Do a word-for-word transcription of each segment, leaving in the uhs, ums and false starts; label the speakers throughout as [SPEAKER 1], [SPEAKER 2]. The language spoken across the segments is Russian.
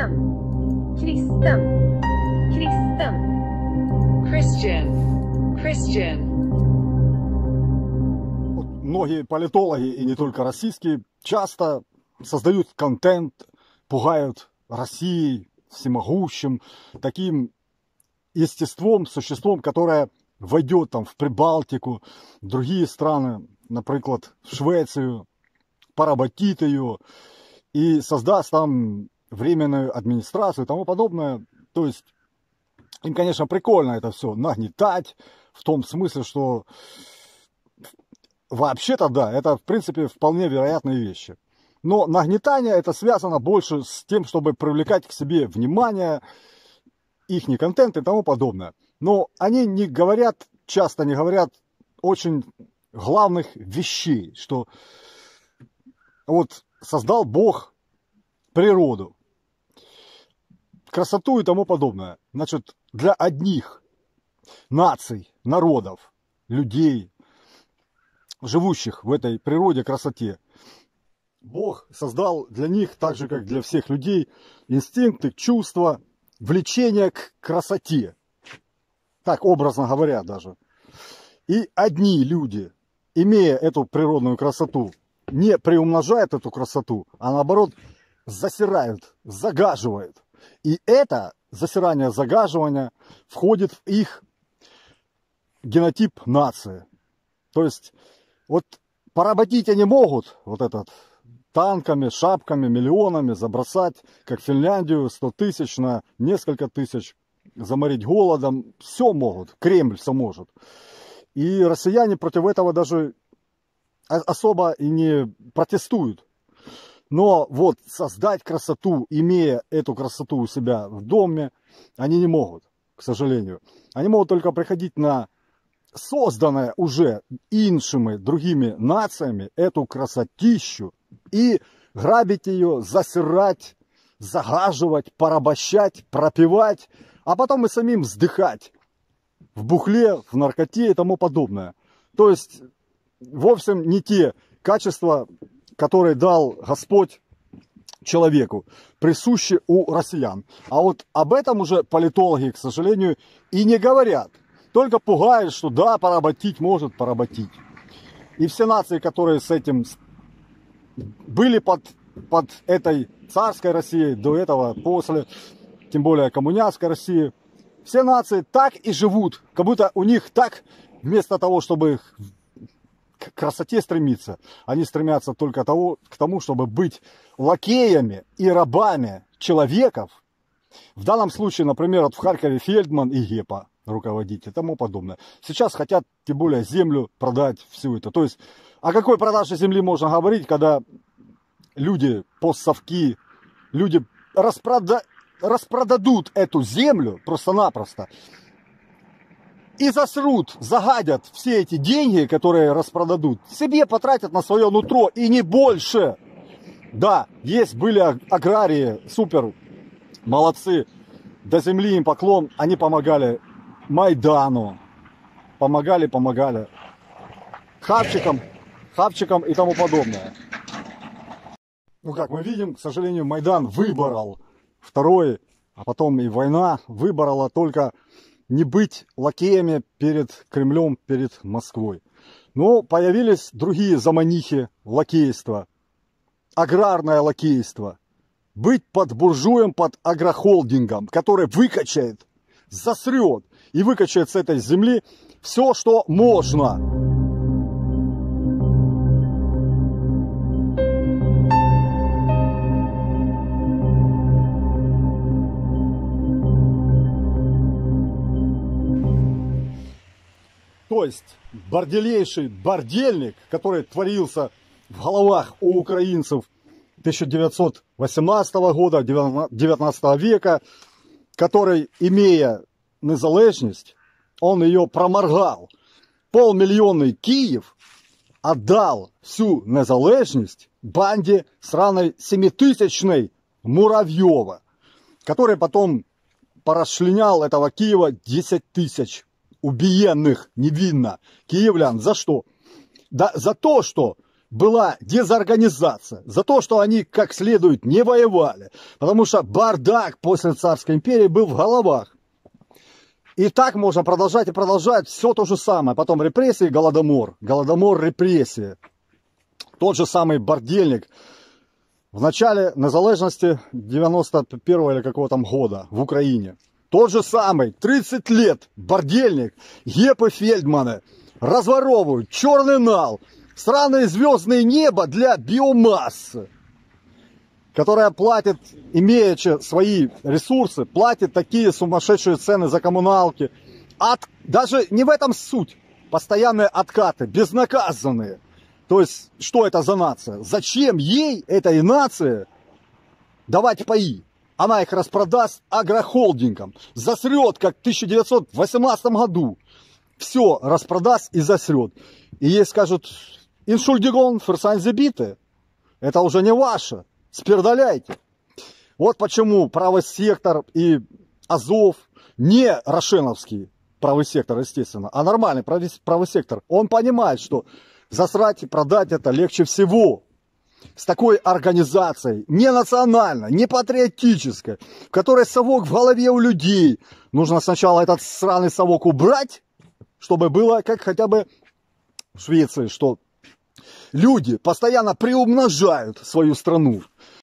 [SPEAKER 1] Kristen, Kristen, Kristen, Christian, Christian.
[SPEAKER 2] Многие политологи, и не только российские, часто создают контент, пугают Россией, всемогущим, таким естеством, существом, которое войдет там в Прибалтику, в другие страны, например, в Швецию, поработит ее и создаст там временную администрацию и тому подобное. То есть им, конечно, прикольно это все нагнетать, в том смысле, что вообще-то да, это в принципе вполне вероятные вещи. Но нагнетание это связано больше с тем, чтобы привлекать к себе внимание, ихний контент и тому подобное. Но они не говорят, часто не говорят очень главных вещей, что вот создал Бог природу, красоту и тому подобное. Значит, для одних наций, народов, людей, живущих в этой природе, красоте, Бог создал для них, так же как для всех людей, инстинкты, чувства, влечение к красоте. Так образно говоря даже. И одни люди, имея эту природную красоту, не приумножают эту красоту, а наоборот засирают, загаживают. И это засирание, загаживание входит в их генотип нации. То есть вот поработить они могут, вот этот, танками, шапками, миллионами забросать, как Финляндию, сто тысяч на несколько тысяч, заморить голодом, все могут, Кремль все может. И россияне против этого даже особо и не протестуют. Но вот создать красоту, имея эту красоту у себя в доме, они не могут, к сожалению. Они могут только приходить на созданное уже иншими другими нациями эту красотищу и грабить ее, засирать, загаживать, порабощать, пропивать, а потом и самим вздыхать в бухле, в наркоте и тому подобное. То есть вовсе не те качества, которые дал Господь человеку, присущи у россиян. А вот об этом уже политологи, к сожалению, и не говорят. Только пугают, что да, поработить может, поработить. И все нации, которые с этим были под, под этой царской Россией, до этого, после, тем более коммунистской России, все нации так и живут, как будто у них так, вместо того, чтобы к красоте стремиться, они стремятся только того, к тому, чтобы быть лакеями и рабами человеков. В данном случае, например, вот в Харькове Фельдман и Гепа руководить и тому подобное. Сейчас хотят, тем более, землю продать, все это. То есть, о какой продаже земли можно говорить, когда люди, постсовки, люди распрода... распродадут эту землю просто-напросто и засрут, загадят все эти деньги, которые распродадут, себе потратят на свое нутро и не больше. Да, есть были аграрии, супер, молодцы, до земли им поклон, они помогали Майдану, помогали, помогали, хавчикам, хавчикам и тому подобное. Ну, как мы видим, к сожалению, Майдан выборол второй, а потом и война выборола только не быть лакеями перед Кремлем, перед Москвой. Но появились другие заманихи лакейства, аграрное лакейство. Быть под буржуем, под агрохолдингом, который выкачает, засрет и выкачает с этой земли все, что можно. То есть борделейший бордельник, который творился в головах у украинцев тысяча девятьсот восемнадцатого года, девятнадцатого века, который, имея незалежность, он ее проморгал. Полмиллионный Киев отдал всю незалежность банде сраной семитысячной Муравьева, который потом порасчленял этого Киева десять тысяч убиенных невинно киевлян. За что? Да за то, что была дезорганизация, за то, что они как следует не воевали, потому что бардак после царской империи был в головах. И так можно продолжать и продолжать все то же самое. Потом репрессии, голодомор, голодомор, репрессии. Тот же самый бордельник в начале незалежности девяносто первого или какого там года в Украине. Тот же самый, тридцать лет, бордельник, Гепы Фельдманы разворовывают черный нал, сраное звездное небо для биомассы, которая платит, имея свои ресурсы, платит такие сумасшедшие цены за коммуналки. От, даже не в этом суть. Постоянные откаты, безнаказанные. То есть, что это за нация? Зачем ей, этой нации, давать паи? Она их распродаст агрохолдингам, засрет, как в тысяча девятьсот восемнадцатом году. Все распродаст и засрет. И ей скажут, иншульдигон, ферсайнзебиты, это уже не ваше, спердаляйте. Вот почему правый сектор и Азов, не рошеновский правый сектор, естественно, а нормальный правый, правый сектор, он понимает, что засрать и продать это легче всего. С такой организацией, не национальной, не патриотической, в которой совок в голове у людей. Нужно сначала этот сраный совок убрать, чтобы было как хотя бы в Швеции, что люди постоянно приумножают свою страну.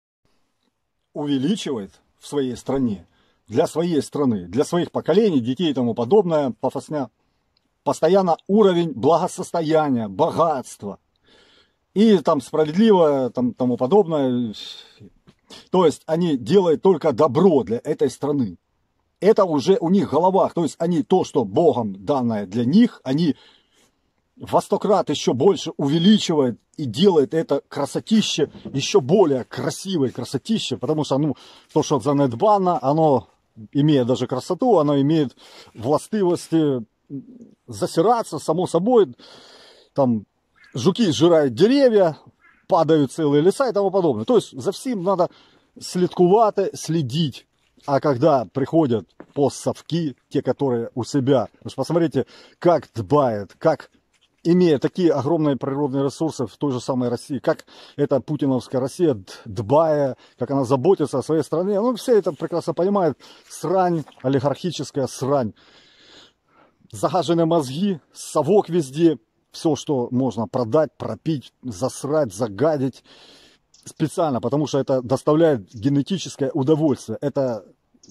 [SPEAKER 2] Увеличивает в своей стране, для своей страны, для своих поколений, детей и тому подобное, пафосня, постоянно уровень благосостояния, богатства. И там справедливо, там, тому подобное. То есть они делают только добро для этой страны. Это уже у них в головах. То есть они то, что Богом данное для них, они во сто крат еще больше увеличивают и делают это красотище еще более красивое красотище. Потому что ну, то, что занедбано, оно, имея даже красоту, оно имеет властивости засираться, само собой, там, жуки сжирают деревья, падают целые леса и тому подобное. То есть за всем надо слідкувати, следить. А когда приходят постсовки, те, которые у себя, вы посмотрите, как дбает, как, имея такие огромные природные ресурсы в той же самой России, как эта путиновская Россия, дбая, как она заботится о своей стране, ну все это прекрасно понимают, срань, олигархическая срань. Загаженные мозги, совок везде. Все, что можно продать, пропить, засрать, загадить специально, потому что это доставляет генетическое удовольствие. Это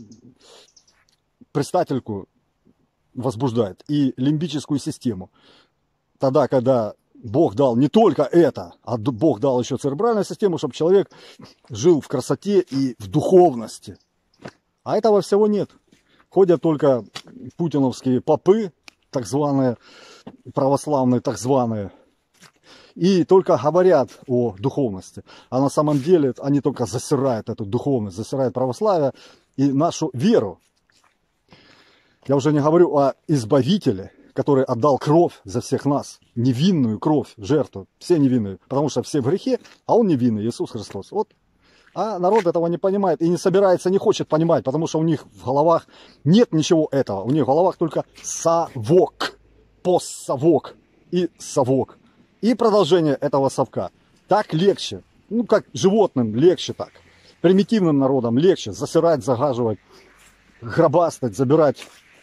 [SPEAKER 2] предстательку возбуждает и лимбическую систему. Тогда, когда Бог дал не только это, а Бог дал еще церебральную систему, чтобы человек жил в красоте и в духовности. А этого всего нет. Ходят только путиновские попы, так званые, православные, так званые, и только говорят о духовности. А на самом деле они только засирают эту духовность, засирают православие и нашу веру. Я уже не говорю о избавителе, который отдал кровь за всех нас, невинную кровь, жертву, все невинные, потому что все в грехе, а он невинный, Иисус Христос. Вот. А народ этого не понимает и не собирается, не хочет понимать, потому что у них в головах нет ничего этого. У них в головах только совок, постсовок и совок. И продолжение этого совка. Так легче, ну как животным легче так. Примитивным народам легче засирать, загаживать, гробастать, забирать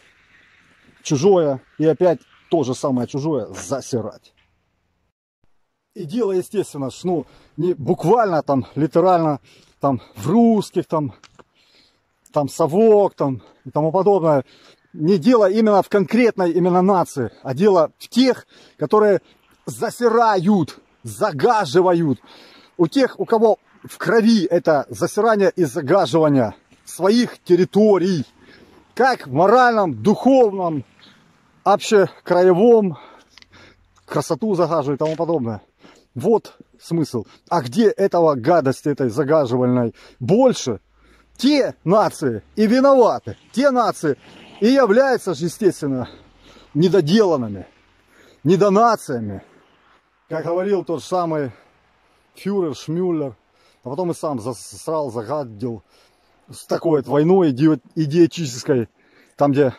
[SPEAKER 2] чужое и опять то же самое чужое засирать. И дело, естественно, ну, не буквально там, литерально, там, в русских, там, там, совок, там, и тому подобное. Не дело именно в конкретной именно нации, а дело в тех, которые засирают, загаживают. У тех, у кого в крови это засирание и загаживание своих территорий, как в моральном, духовном, общекраевом, красоту загаживают и тому подобное. Вот смысл. А где этого гадости, этой загаживальной больше, те нации и виноваты. Те нации и являются, естественно, недоделанными, недонациями. Как говорил тот самый фюрер Шмюллер, а потом и сам засрал, загадил с такой вот войной идиотической, там, где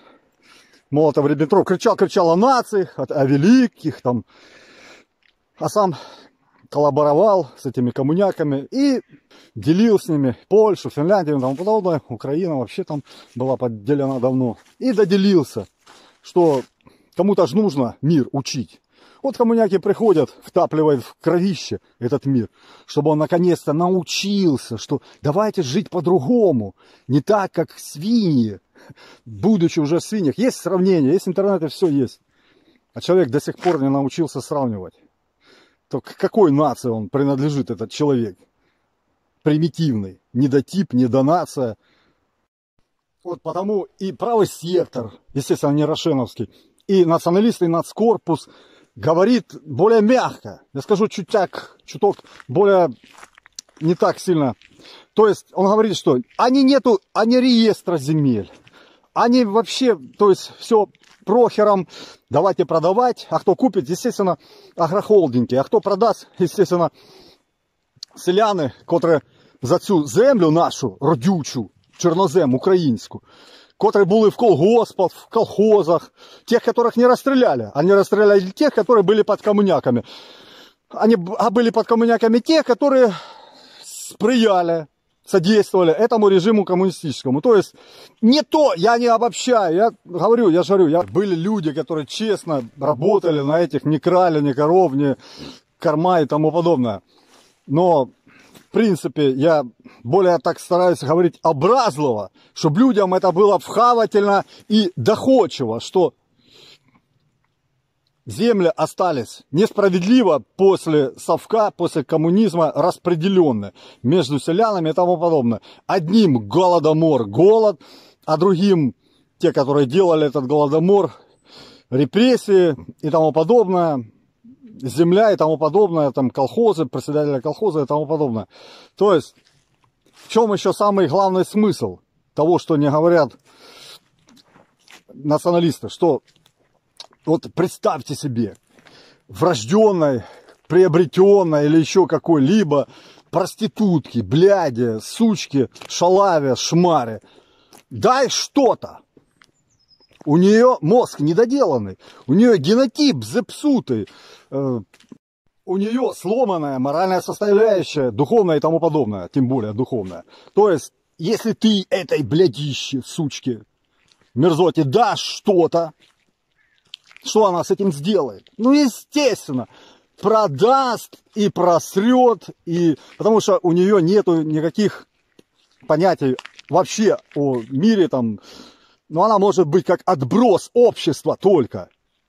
[SPEAKER 2] Молотов-Риббентроп кричал, кричал о нациях, о великих, там, а сам коллаборовал с этими коммуняками и делил с ними Польшу, Финляндию и тому подобное. Украина вообще там была поделена давно. И доделился, что кому-то же нужно мир учить. Вот коммуняки приходят, втапливают в кровище этот мир, чтобы он наконец-то научился, что давайте жить по-другому, не так, как свиньи, будучи уже в свиньях. Есть сравнение, есть интернет, и все есть. А человек до сих пор не научился сравнивать. То к какой нации он принадлежит, этот человек? Примитивный, недотип, недонация. Вот потому и правый сектор, естественно, не рошеновский, и националисты, и нацкорпус говорит более мягко. Я скажу чуть так, чуток более не так сильно. То есть он говорит, что они нету, они реестра земель. Они вообще, то есть все прохером, давайте продавать. А кто купит, естественно, агрохолдинги. А кто продаст, естественно, селяни, которые за цю землю нашу, родючу, чорнозем, українську, которые были в колгоспах, в колхозах, тех, которых не расстреляли. Они расстреляли тех, которые были под коммуняками. Они а были под коммуняками те, которые сприяли, содействовали этому режиму коммунистическому. То есть не то, я не обобщаю, я говорю, я же говорю, я... были люди, которые честно работали на этих, не крали ни коров, ни корма и тому подобное. Но в принципе, я более так стараюсь говорить образливо, чтобы людям это было вхавательно и доходчиво, что земли остались несправедливо после совка, после коммунизма распределенные между селянами и тому подобное. Одним голодомор, голод, а другим, те, которые делали этот голодомор, репрессии и тому подобное, земля и тому подобное, там колхозы, председатели колхоза и тому подобное. То есть, в чем еще самый главный смысл того, что не говорят националисты, что вот представьте себе, врожденной, приобретенной или еще какой-либо проститутки, бляди, сучки, шалаве, шмаре, дай что-то. У нее мозг недоделанный, у нее генотип зепсутый, э, у нее сломанная моральная составляющая, духовная и тому подобное, тем более духовная. То есть, если ты этой блядище, сучке, мерзоте, дашь что-то, что она с этим сделает? Ну, естественно, продаст и просрет, и... потому что у нее нету никаких понятий вообще о мире там. Но она может быть как отброс общества только.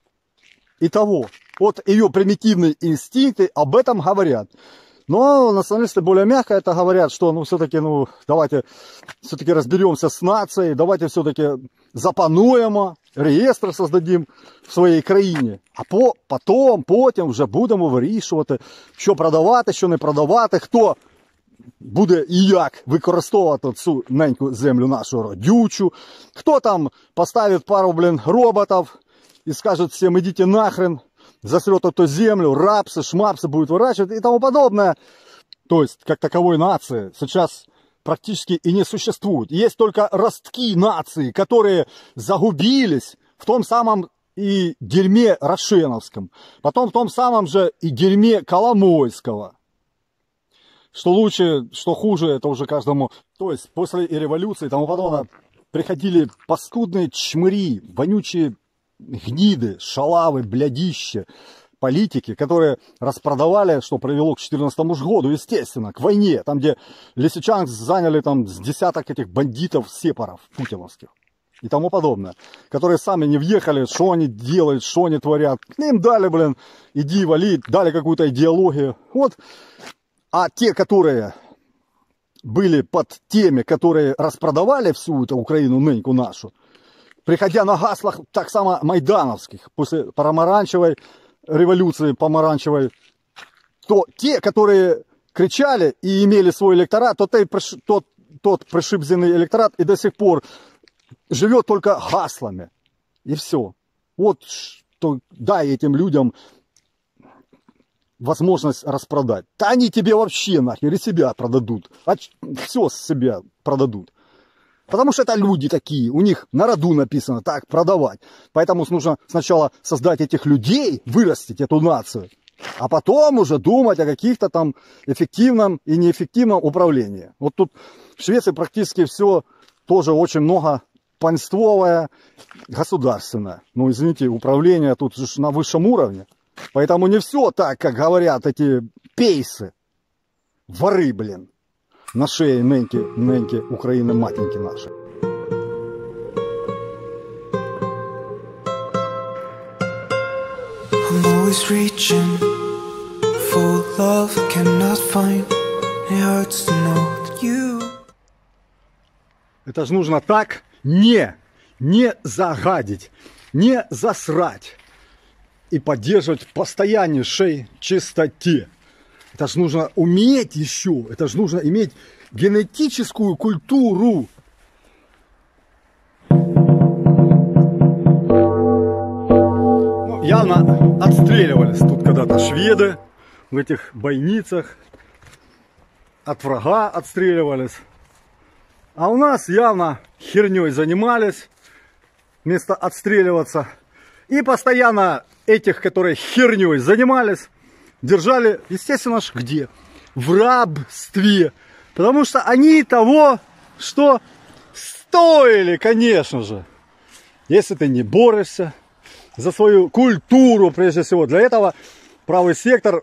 [SPEAKER 2] Итого, вот ее примитивные инстинкты об этом говорят. Но националисты более мягко это говорят, что ну все-таки, ну давайте все-таки разберемся с нацией, давайте все-таки запануємо, реєстр создадим в своїй країні. А по, потом, потім вже будемо вирішувати, що продавати, що не продавати, хто буде і як використовувати цю неньку землю нашу родючу, хто там поставить пару, блин, роботов и скажет всем идите нахрен, засрет эту землю, рапсы, шмапсы будет выращивать и тому подобное. То есть, как таковой нации сейчас практически и не существует. Есть только ростки нации, которые загубились в том самом и дерьме рошеновском, потом в том самом же и дерьме Коломойского. Что лучше, что хуже, это уже каждому. То есть, после и революции и тому подобное приходили паскудные чмыри, вонючие гниды, шалавы, блядища, политики, которые распродавали, что привело к четырнадцатому году, естественно, к войне, там, где лисичан заняли там с десяток этих бандитов, сепаров путиновских и тому подобное, которые сами не въехали, что они делают, что они творят. Им дали, блин, иди вали, дали какую-то идеологию. Вот. А те, которые были под теми, которые распродавали всю эту Украину, ныньку нашу, приходя на гаслах так само майдановских, после помаранчевой революции, помаранчевой, то те, которые кричали и имели свой электорат, то тот, тот пришибленный электорат и до сих пор живет только гаслами. И все. Вот что дай этим людям возможность распродать. Да они тебе вообще нахер и себя продадут. А все с себя продадут. Потому что это люди такие, у них на роду написано так, продавать. Поэтому нужно сначала создать этих людей, вырастить эту нацию. А потом уже думать о каких-то там эффективном и неэффективном управлении. Вот тут в Швеции практически все тоже очень много панствовое, государственное. Ну, извините, управление тут же на высшем уровне. Поэтому не все так, как говорят эти пейсы. Воры, блин. На шее неньки, неньки Украины матеньки наши.
[SPEAKER 3] I'm always reaching for love, cannot find. It hurts to know that you.
[SPEAKER 2] Это же нужно так не, не загадить, не засрать и поддерживать в постояннейшей чистоте. Это же нужно уметь еще, это же нужно иметь генетическую культуру. Ну, явно отстреливались тут когда-то шведы в этих бойницах, от врага отстреливались. А у нас явно херней занимались, вместо отстреливаться. И постоянно этих, которые херней занимались, держали, естественно, ж где? В рабстве. Потому что они того, что стоили, конечно же. Если ты не борешься за свою культуру, прежде всего. Для этого правый сектор,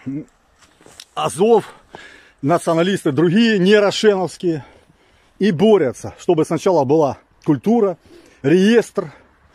[SPEAKER 2] Азов, националисты другие, не рошеновские, и борются, чтобы сначала была культура, реестр,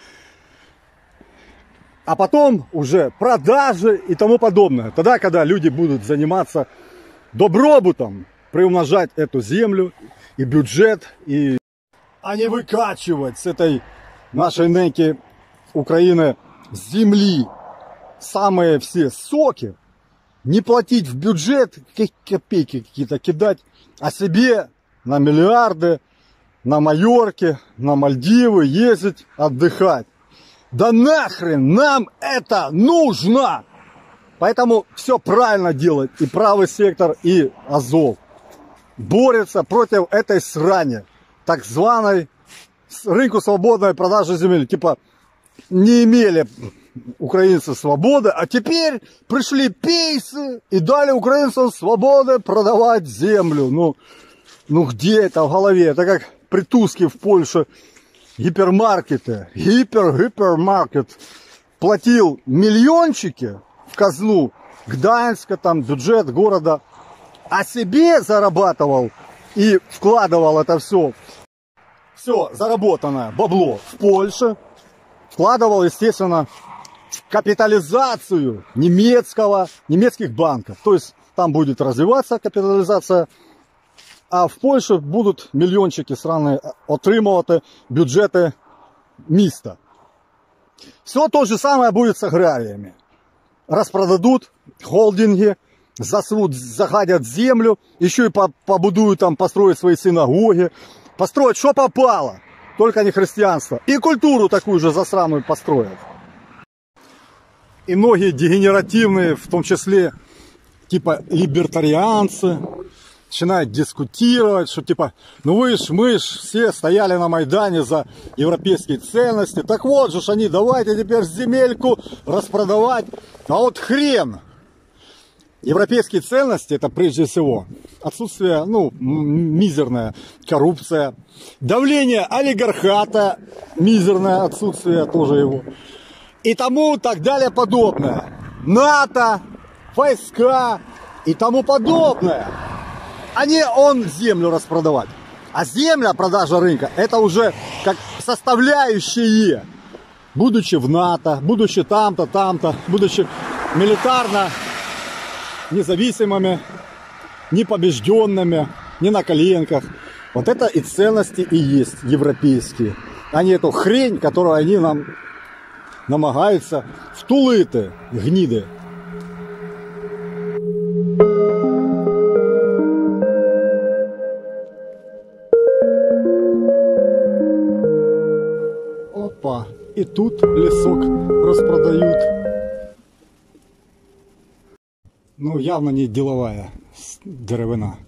[SPEAKER 2] а потом уже продажи и тому подобное. Тогда, когда люди будут заниматься добробутом, приумножать эту землю и бюджет, и... а не выкачивать с этой нашей неньки Украины с земли самые все соки, не платить в бюджет, копейки какие-то кидать, а себе на миллиарды, на Майорке, на Мальдивы ездить, отдыхать. Да нахрен нам это нужно! Поэтому все правильно делает и правый сектор, и Азов. Борется против этой срани, так званой рынку свободной продажи земель. Типа не имели украинцы свободы, а теперь пришли пейсы и дали украинцам свободы продавать землю. Ну, ну где это в голове? Это как при Туске в Польше гипермаркеты, гипер-гипермаркет платил миллиончики в казну Гданьска, там бюджет города, а себе зарабатывал и вкладывал это все, все заработанное бабло в Польше, вкладывал, естественно, в капитализацию немецкого, немецких банков. То есть там будет развиваться капитализация, а в Польше будут мільйончики срані отримувати бюджети міста. Все то же самое будет с аграриями. Распродадут холдинги, засрут, загадят землю, еще и побудуют там, построить свои синагоги, построить, что попало, только не христианство. И культуру такую же засраную построят. И многие дегенеративные, в том числе, типа либертарианцы, начинают дискутировать, что типа, ну вы ж, мы ж все стояли на Майдане за европейские ценности, так вот же ж они, давайте теперь земельку распродавать, а вот хрен. Европейские ценности — это прежде всего отсутствие, ну, мизерная коррупция, давление олигархата, мизерное отсутствие тоже его, и тому так далее подобное. НАТО, войска и тому подобное. А не он землю распродавать. А земля, продажа рынка, это уже как составляющие. Будучи в НАТО, будучи там-то, там-то, будучи милитарно независимыми, непобежденными, не на коленках. Вот это и ценности и есть европейские. А не эту хрень, которую они нам намагаются втулити, гниды. Опа, и тут лесок распродают. Ну, явно не деловая деревина.